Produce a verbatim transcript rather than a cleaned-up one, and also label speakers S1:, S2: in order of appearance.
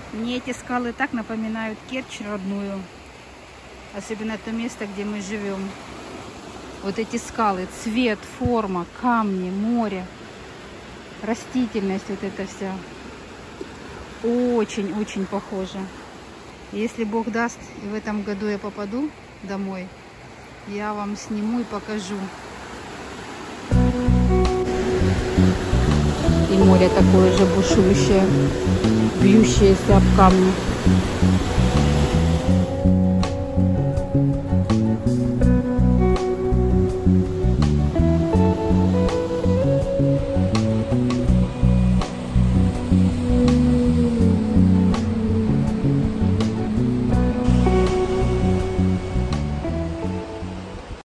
S1: Мне эти скалы так напоминают Керчь родную. Особенно то место, где мы живем. Вот эти скалы, цвет, форма, камни, море, растительность вот эта вся. Очень-очень похоже. Если Бог даст, и в этом году я попаду домой, я вам сниму и покажу. И море такое же бушующее, бьющееся об камни.